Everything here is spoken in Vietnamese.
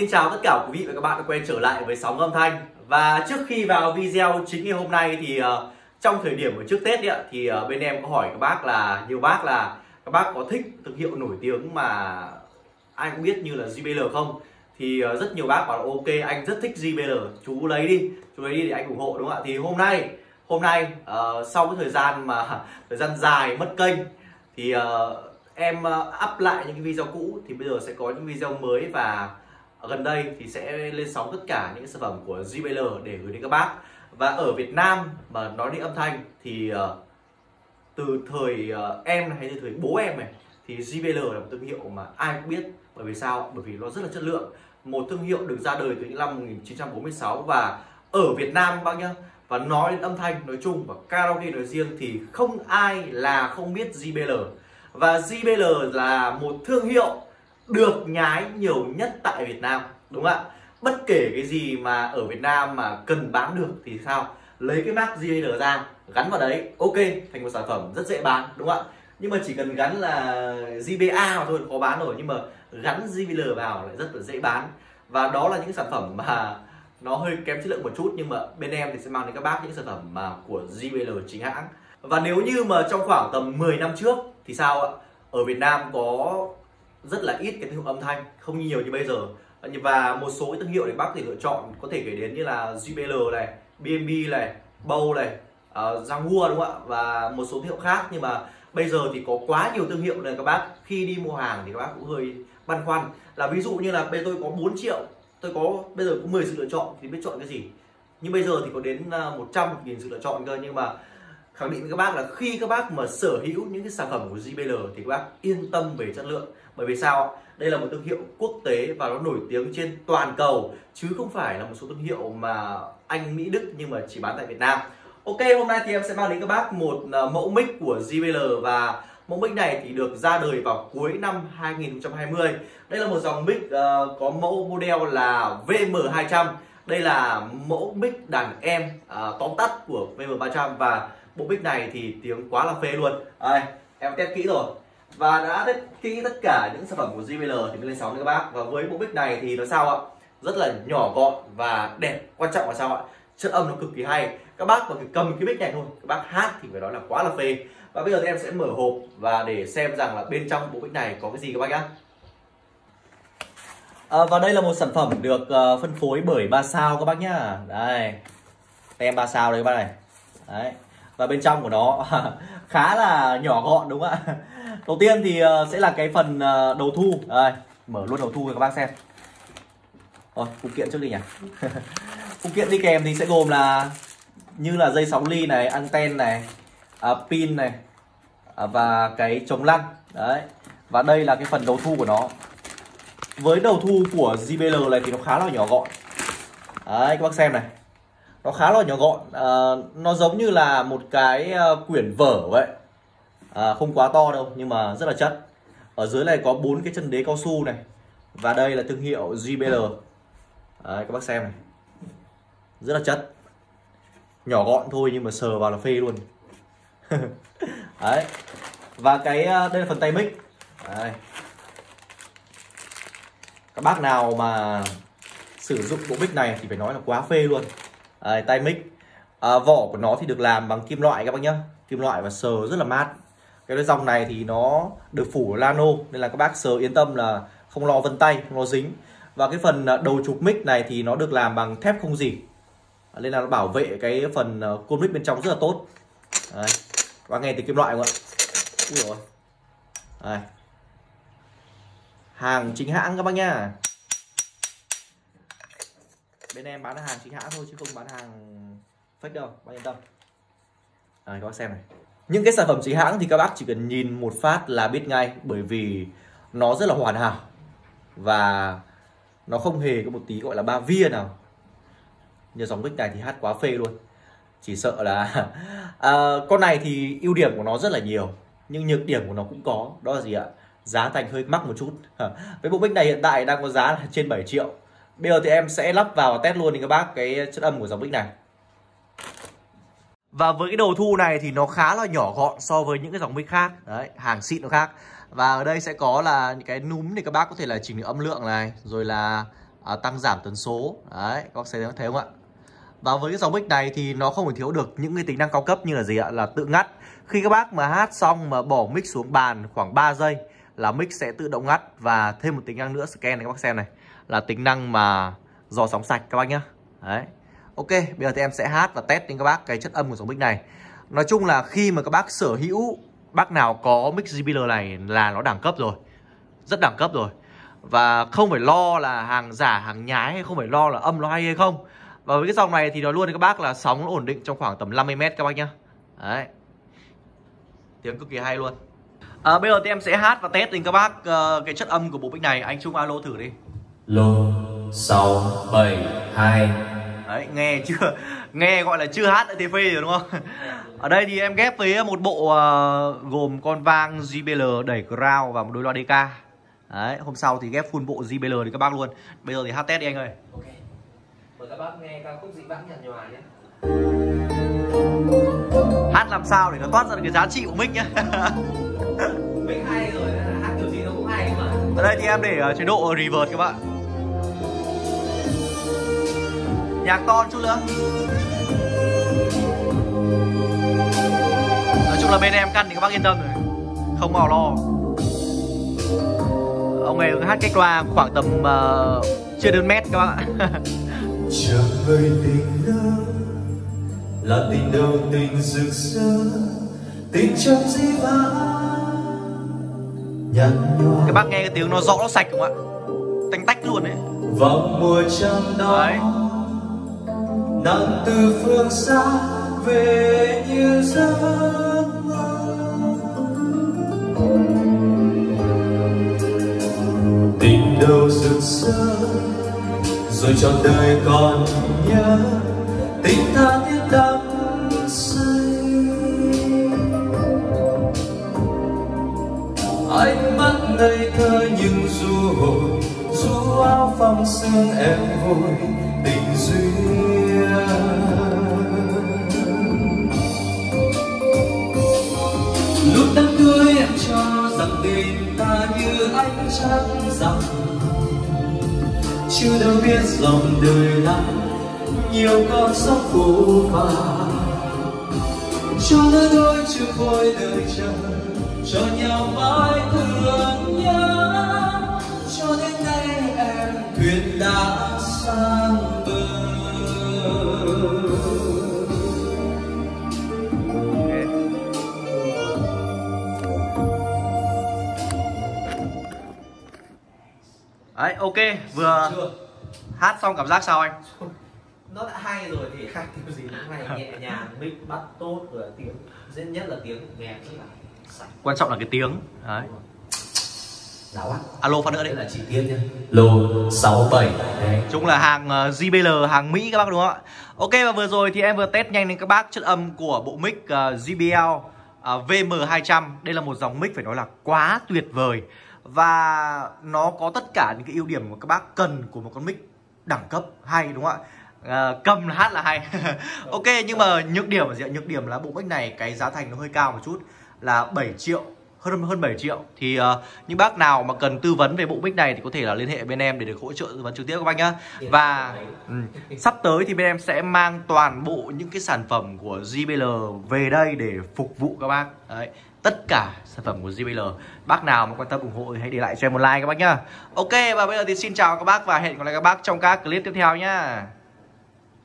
Xin chào tất cả quý vị và các bạn đã quay trở lại với Sóng Âm Thanh. Và trước khi vào video chính ngày hôm nay thì trong thời điểm ở trước Tết ấy, thì bên em có hỏi các bác là các bác có thích thương hiệu nổi tiếng mà ai cũng biết như là JBL không? Thì rất nhiều bác bảo là ok, anh rất thích JBL, chú lấy đi để anh ủng hộ, đúng không ạ? Thì hôm nay sau cái thời gian dài mất kênh thì em up lại những cái video cũ, thì bây giờ sẽ có những video mới và gần đây thì sẽ lên sóng tất cả những sản phẩm của JBL để gửi đến các bác. Và ở Việt Nam mà nói đến âm thanh thì từ thời em này hay từ thời bố em này thì JBL là một thương hiệu mà ai cũng biết. Bởi vì sao? Bởi vì nó rất là chất lượng. Một thương hiệu được ra đời từ những năm 1946 và ở Việt Nam bác nhá. Và nói đến âm thanh nói chung và karaoke nói riêng thì không ai là không biết JBL. Và JBL là một thương hiệu được nhái nhiều nhất tại Việt Nam, đúng không ạ? Bất kể cái gì mà ở Việt Nam mà cần bán được thì sao? Lấy cái mác JBL ra, gắn vào đấy, ok, thành một sản phẩm rất dễ bán, đúng không ạ? Nhưng mà chỉ cần gắn là JBA mà thôi khó bán rồi, nhưng mà gắn JBL vào lại rất là dễ bán. Và đó là những sản phẩm mà nó hơi kém chất lượng một chút, nhưng mà bên em thì sẽ mang đến các bác những sản phẩm mà của JBL chính hãng. Và nếu như mà trong khoảng tầm 10 năm trước thì sao ạ? Ở Việt Nam có rất là ít cái thương hiệu âm thanh, không nhiều như bây giờ. Và một số cái thương hiệu để bác có thể lựa chọn, có thể kể đến như là JBL này, BMB này, Bose này, Jaguar, đúng không ạ? Và một số thương hiệu khác. Nhưng mà bây giờ thì có quá nhiều thương hiệu này các bác, khi đi mua hàng thì các bác cũng hơi băn khoăn. Là ví dụ như là bây giờ tôi có 4 triệu, bây giờ có 10 sự lựa chọn thì biết chọn cái gì. Nhưng bây giờ thì có đến 100.000 sự lựa chọn cơ. Nhưng mà khẳng định với các bác là khi các bác mà sở hữu những cái sản phẩm của JBL thì các bác yên tâm về chất lượng. Bởi vì sao? Đây là một thương hiệu quốc tế và nó nổi tiếng trên toàn cầu, chứ không phải là một số thương hiệu mà Anh, Mỹ, Đức nhưng mà chỉ bán tại Việt Nam. Ok, hôm nay thì em sẽ mang đến các bác một mẫu mic của JBL. Và mẫu mic này thì được ra đời vào cuối năm 2020. Đây là một dòng mic có mẫu model là VM200. Đây là mẫu mic đàn em tóm tắt của VM300. Và bộ mic này thì tiếng quá là phê luôn. Đây, em test kỹ rồi và đã test kỹ tất cả những sản phẩm của JBL thì mới lên sóng với các bác. Và với bộ mic này thì nó sao ạ? Rất là nhỏ gọn và đẹp. Quan trọng là sao ạ? Chất âm nó cực kỳ hay. Các bác có thể cầm cái mic này thôi, các bác hát thì phải nói là quá là phê. Và bây giờ thì em sẽ mở hộp và để xem rằng là bên trong bộ mic này có cái gì các bác nhá. Và đây là một sản phẩm được phân phối bởi 3 sao các bác nhá. Đây, tem 3 sao đây các bác này. Đấy. Và bên trong của nó khá là nhỏ gọn, đúng không ạ? Đầu tiên thì sẽ là cái phần đầu thu. Đây, mở luôn đầu thu cho các bác xem. Rồi, phụ kiện trước đi nhỉ. Phụ kiện đi kèm thì sẽ gồm là như là dây sóng ly này, anten này, pin này, và cái chống lăn. Đấy. Và đây là cái phần đầu thu của nó. Với đầu thu của JBL này thì nó khá là nhỏ gọn. Đấy, các bác xem này. Nó khá là nhỏ gọn, nó giống như là một cái quyển vở vậy. Không quá to đâu nhưng mà rất là chất. Ở dưới này có 4 cái chân đế cao su này. Và đây là thương hiệu JBL. Đấy, các bác xem này. Rất là chất. Nhỏ gọn thôi nhưng mà sờ vào là phê luôn. Đấy. Và đây là phần tay mic. Đây. Các bác nào mà sử dụng bộ mic này thì phải nói là quá phê luôn. Đây, tay mic. Vỏ của nó thì được làm bằng kim loại các bác nhá. Kim loại và sờ rất là mát. Cái dòng này thì nó được phủ nano nên là các bác sờ yên tâm là không lo vân tay, không lo dính. Và cái phần đầu chụp mic này thì nó được làm bằng thép không rỉ, nên là nó bảo vệ cái phần côn mic bên trong rất là tốt. Đấy. Các bác nghe từ kim loại không ạ? Úi dồi. Đây. Hàng chính hãng các bác nhá. Bên em bán hàng chính hãng thôi chứ không bán hàng fake đâu, bác yên tâm. Đây, các bác xem này. Những cái sản phẩm chính hãng thì các bác chỉ cần nhìn một phát là biết ngay, bởi vì nó rất là hoàn hảo và nó không hề có một tí gọi là ba via nào. Như dòng mic này thì hát quá phê luôn. Chỉ sợ là con này thì ưu điểm của nó rất là nhiều, nhưng nhược điểm của nó cũng có. Đó là gì ạ? Giá thành hơi mắc một chút. Với bộ mic này hiện tại đang có giá là trên 7 triệu. Bây giờ thì em sẽ lắp vào test luôn thì các bác cái chất âm của dòng mic này. Và với cái đầu thu này thì nó khá là nhỏ gọn so với những cái dòng mic khác. Đấy, hàng xịn nó khác. Và ở đây sẽ có là những cái núm thì các bác có thể là chỉnh được âm lượng này, rồi là tăng giảm tần số. Đấy, các bác sẽ thấy không ạ? Và với cái dòng mic này thì nó không thể thiếu được những cái tính năng cao cấp như là gì ạ? Là tự ngắt. Khi các bác mà hát xong mà bỏ mic xuống bàn khoảng 3 giây là mic sẽ tự động ngắt. Và thêm một tính năng nữa, scan này các bác xem này, là tính năng mà dò sóng sạch các bác nhá. Đấy. Ok, bây giờ thì em sẽ hát và test đến các bác cái chất âm của dòng mic này. Nói chung là khi mà các bác sở hữu, bác nào có mic JBL này là nó đẳng cấp rồi. Rất đẳng cấp rồi. Và không phải lo là hàng giả, hàng nhái, hay không phải lo là âm nó hay hay không. Và với cái dòng này thì nói luôn với các bác là sóng nó ổn định trong khoảng tầm 50 m các bác nhá. Đấy. Tiếng cực kỳ hay luôn. Bây giờ thì em sẽ hát và test đến các bác cái chất âm của bộ mic này. Anh Trung alo thử đi. Lô 6 7 2. Đấy, nghe chưa? Nghe gọi là chưa hát đã thấy phê rồi đúng không? Ở đây thì em ghép với một bộ gồm con vang JBL đẩy ground và một đôi loa DK. Đấy, hôm sau thì ghép full bộ JBL thì các bác luôn. Bây giờ thì hát test đi anh ơi. Ok. Mời các bác nghe ca khúc Dị Vãng Nhạt Nhòa nhé. Hát làm sao để nó toát ra được cái giá trị của mic nhá. Mic hay rồi, hát kiểu gì nó cũng hay mà. Ở đây thì em để chế độ reverb các bạn. Nhạc to chút nữa. Nói chung là bên em căn thì các bác yên tâm rồi, không màu lo. Ông ấy hát cách loa khoảng tầm chưa đến mét các bác ạ. Chờ người tình đâu là tình đầu tình rực rỡ, tình trong dĩ vãng nhạt nhòa. Các bác nghe cái tiếng nó rõ, nó sạch không ạ? Tanh tách luôn đấy. Vào mùa trăng đó Đấy. nàng từ phương xa về như giấc mơ. Tình đầu rực rỡ rồi trọn đời còn nhớ, tình tha thiết đắm say. Ánh mắt ngây thơ nhưng du hồn, du áo phong sương em vui tình duyên. Lúc đám cưới em cho rằng tình ta như ánh trăng rằm, chưa đâu biết dòng đời lắm nhiều con sóng phù phàng. Cho lứa đôi chưa vội đời chờ, cho nhau mãi thương nhớ, cho đến nay em thuyền đã sang bờ. Đấy, ok, vừa hát xong cảm giác sao anh? Nó đã hay rồi thì hát kiểu gì cũng hay, nhẹ nhàng, mic bắt tốt, rồi tiếng dễ nhất là tiếng nghe rất là sạch. Quan trọng là cái tiếng. Đấy. Đáo á. Alo phát nữa đi. Đây là chi tiết nhé. Lô 67. Đấy. Chúng là hàng JBL, hàng Mỹ các bác đúng không ạ? Ok, và vừa rồi thì em vừa test nhanh đến các bác chất âm của bộ mic JBL VM200. Đây là một dòng mic phải nói là quá tuyệt vời. Và nó có tất cả những cái ưu điểm mà các bác cần của một con mic đẳng cấp hay đúng không ạ? Cầm hát là hay. Ok, nhưng mà nhược điểm là gì ạ? Nhược điểm là bộ mic này cái giá thành nó hơi cao một chút, là 7 triệu, hơn 7 triệu. Thì những bác nào mà cần tư vấn về bộ mic này thì có thể là liên hệ bên em để được hỗ trợ tư vấn trực tiếp các bác nhá. Và sắp tới thì bên em sẽ mang toàn bộ những cái sản phẩm của JBL về đây để phục vụ các bác. Đấy, tất cả sản phẩm của JBL. Bác nào mà quan tâm ủng hộ thì hãy để lại cho em một like các bác nhá. Ok, và bây giờ thì xin chào các bác và hẹn gặp lại các bác trong các clip tiếp theo nhá.